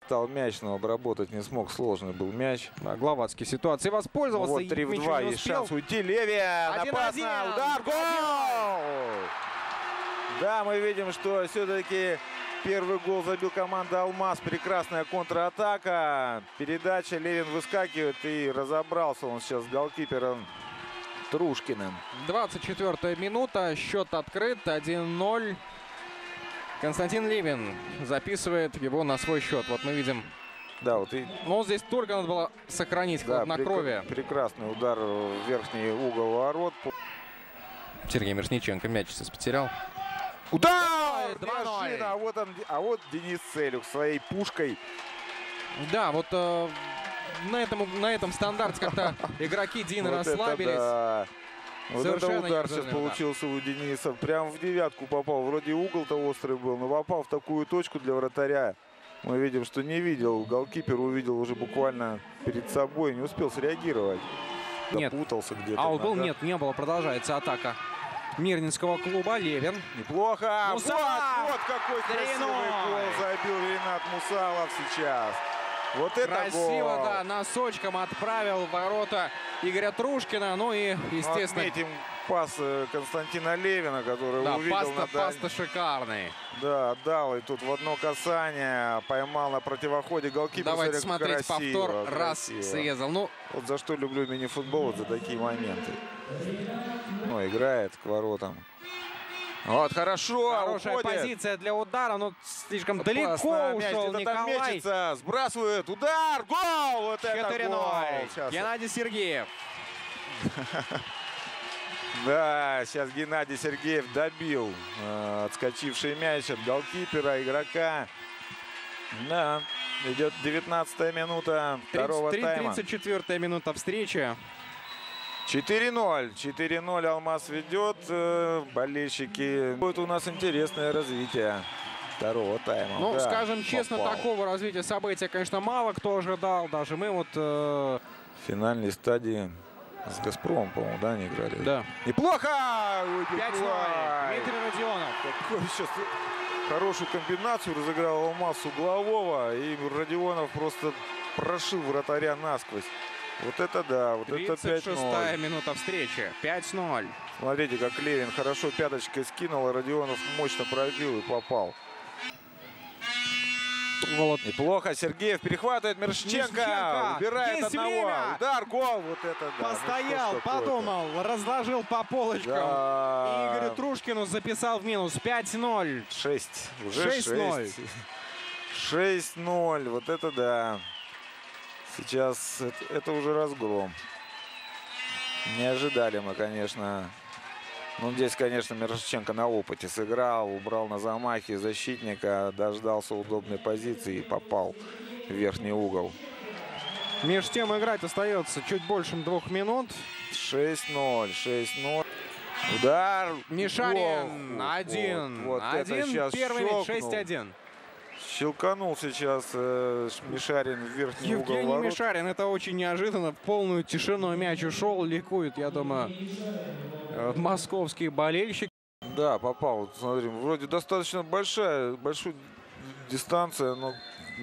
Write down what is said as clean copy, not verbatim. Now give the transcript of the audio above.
Стал мяч, но обработать не смог. Сложный был мяч. Да, Гловацкий ситуацией воспользовался. Вот 3-2. Есть шанс уйти. Левин. Опасно. Удар. Гол! Да, мы видим, что все-таки первый гол забил команда «Алмаз». Прекрасная контратака. Передача. Левин выскакивает и разобрался он сейчас с голкипером Трушкиным. 24-я минута. Счет открыт. 1-0. Константин Левин записывает его на свой счет. Вот мы видим. Да, вот и... Но здесь только надо было сохранить хладнокровие. Прекрасный удар в верхний угол ворот. Сергей Мирошниченко мяч сейчас потерял. Удар! 2-0. А вот Денис Целюк своей пушкой. Да, вот на этом стандарте как-то игроки Дина расслабились. Вот это удар сейчас получился у Дениса. Прям в девятку попал. Вроде угол-то острый был, но попал в такую точку для вратаря. Мы видим, что не видел. Голкипер увидел уже буквально перед собой. Не успел среагировать. Нет. Запутался где-то. Аут был? Нет, не было. Продолжается атака Мирнинского клуба. Левин. Неплохо. Мусалов! Вот какой красивый гол забил Ренат Мусалов сейчас. Вот это красиво, гол. да, носочком отправил в ворота Игоря Трушкина. Ну и, естественно... Отметим пас Константина Левина, который увидел на пас-то шикарный. Да, дал и тут в одно касание поймал на противоходе голкипер. Давайте смотреть красиво, повтор. Раз срезал. Ну, вот за что люблю мини-футбол, вот за такие моменты. Ну, играет к воротам. Вот, хорошо. Хорошая уходит. позиция для удара, но слишком Опасно. далеко ушел Мяч Николай. мечется, сбрасывает, удар, гол! Вот это гол! 4-0. Геннадий Сергеев. Да, сейчас Геннадий Сергеев добил отскочивший мяч от голкипера, игрока. Да, идет 19-я минута второго тайма. 34-я минута встречи. 4-0. 4-0 «Алмаз» ведет. Болельщики. Будет у нас интересное развитие второго тайма. Ну, да, скажем честно, попал. такого развития события, конечно, мало кто ожидал. Даже мы вот... В финальной стадии с «Газпромом», по-моему, да, они играли? Да. Неплохо! 5-0. Дмитрий Родионов. Какой сейчас хорошую комбинацию разыграл «Алмаз» с углового. И Родионов просто прошил вратаря насквозь. Вот это да, вот это 36-я минута встречи. 5-0. Смотрите, как Левин хорошо пяточкой скинул, а Родионов мощно пробил и попал. Вот. Неплохо. Сергеев перехватывает Мирошниченко. Убирает Есть одного. время. Удар, гол. Вот это да. Постоял, ну, подумал, разложил по полочкам. Да. И Игорю Трушкину записал в минус. 5-0. 6. Уже 6-0. 6-0. Вот это да. Сейчас это уже разгром. Не ожидали мы, конечно. Ну, здесь, конечно, Мирошниченко на опыте сыграл. Убрал на замахе защитника. Дождался удобной позиции и попал в верхний угол. Между тем играть остается чуть больше 2 минут. 6-0. 6-0. Удар. Мишарин. 1. Вот это 1. сейчас Первый мяч. щелкнул. 6-1. Щелканул сейчас Мишарин в верхний угол Евгений ворот. Мишарин. Это очень неожиданно. В полную тишину мяч ушел. Ликует, я думаю, московские болельщики. Да, попал. Смотрим, вроде достаточно большая дистанция, но